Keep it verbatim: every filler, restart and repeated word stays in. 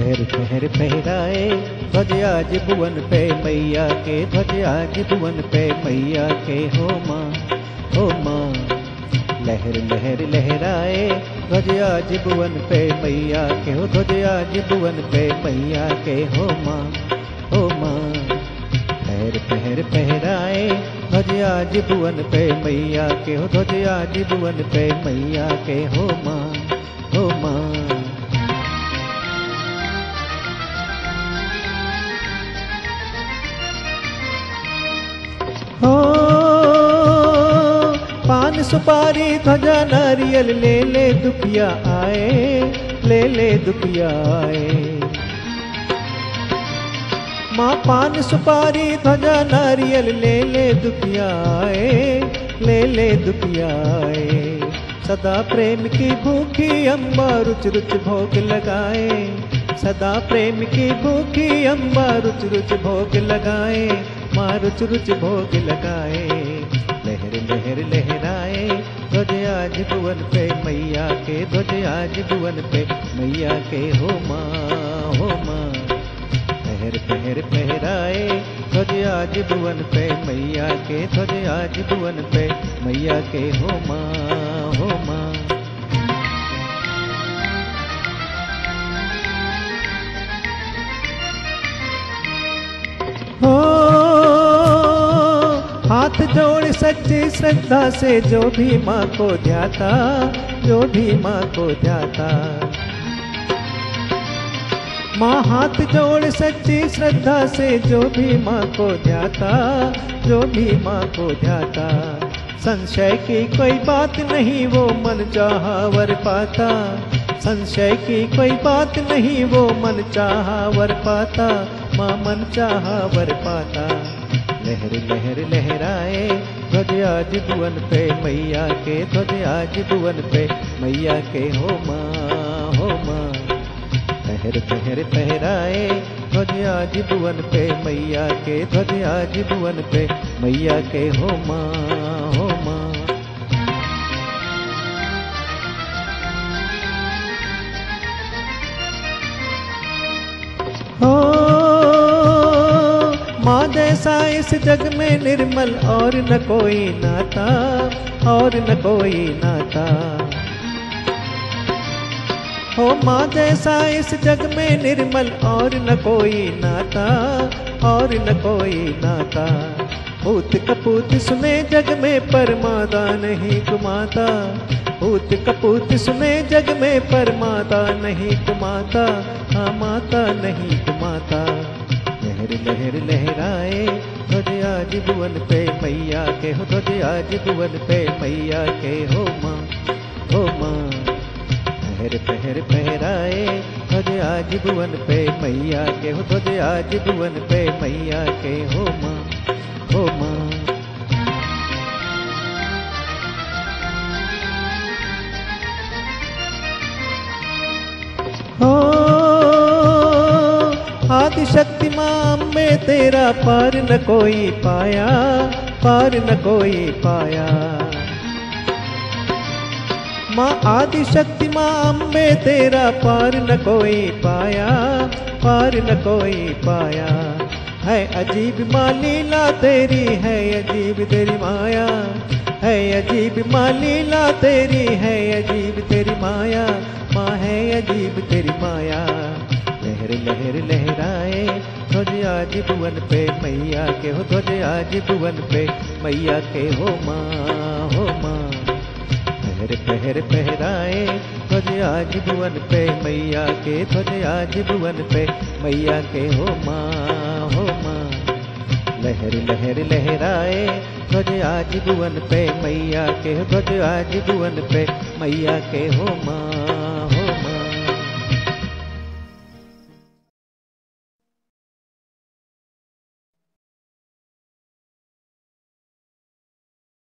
लहर लहर फहराए ध्वज आज भुवन पे मैया के, ध्वज आज भुवन पे मैया के हो माँ, हो माँ। लहर लहर लहराए ध्वज आज भुवन पे मैया के हो, ध्वज आज भुवन पे मैया के हो माँ, हो माँ। लहर लहर फहराए ध्वज आज भुवन पे मैया के हो, ध्वज आज भुवन पे मैया के हो माँ, हो माँ। हो पान सुपारी ध्वजा नारियल ले ले दुखिया आए, ले ले दुखिया आए। माँ पान सुपारी ध्वजा नारियल ले ले दुखिया आए, ले ले दुखिया आए। सदा प्रेम की भूखी अम्बा रुच रुच भोग लगाए, सदा प्रेम की भूखी अम्बा रुच रुच भोग लगाए, माँ रुच रुच भोग लगाए। लहर लहर लहराए ध्वज आज भुवन पे मैया के, ध्वज आज भुवन पे मैया के हो माँ, हो माँ। लहर लहर फहराए ध्वज आज भुवन पे मैया के, ध्वज आज भुवन पे मैया के हो माँ, हो माँ। हो हाथ जोड़ सच्ची श्रद्धा से जो भी माँ को ध्याता, जो भी माँ को ध्याता। माँ हाथ जोड़ सच्ची श्रद्धा से जो भी माँ को ध्याता, जो भी माँ को ध्याता। संशय की कोई बात नहीं वो मन चाहा वर पाता, संशय की कोई बात नहीं वो मन चाहा वर पाता, माँ मन चाहा वर पाता। लहर लहर लहराए ध्वज आज भुवन पे मैया के, ध्वज आज भुवन पे मैया के हो माँ, हो माँ। लहर लहर फहराए ध्वज आज भुवन पे मैया के, ध्वज आज भुवन पे मैया के हो माँ, हो माँ। हो माँ जैसा इस जग में निर्मल और न कोई नाता, और न कोई नाता। हो माँ जैसा इस जग में निर्मल और न कोई नाता, और न कोई नाता। पूत कपूत सुने जग में परमाता नहीं कुमाता, पूत कपूत सुने जग में परमाता नहीं कुमाता, हाँ माता नहीं कुमाता। लहर लहर लहराए ध्वज आज भुवन पे मैया के हो, ध्वज आज भुवन पे मैया के हो माँ, हो माँ। लहर लहर फहराए ध्वज आज भुवन पे मैया के हो, ध्वज आज भुवन पे मैया के हो माँ, हो माँ। हो आदिशक्ति माँ में तेरा पार न कोई पाया, पार न कोई पाया। माँ आदिशक्ति माँ में तेरा पार न कोई पाया, पार न कोई पाया। है अजीब माँ लीला तेरी, है अजीब तेरी माया, है अजीब माँ लीला तेरी, है अजीब तेरी माया, माँ है अजीब तेरी माया। लहर लहर लहराए ध्वज आज भुवन पे मैया के हो, ध्वज आज भुवन पे मैया के हो माँ, हो माँ। लहर लहर फहराए ध्वज आज भुवन पे मैया के, ध्वज आज भुवन पे मैया के हो माँ, हो माँ। लहर लहर लहराए ध्वज आज भुवन पे मैया के, ध्वज आज भुवन पे मैया के हो माँ,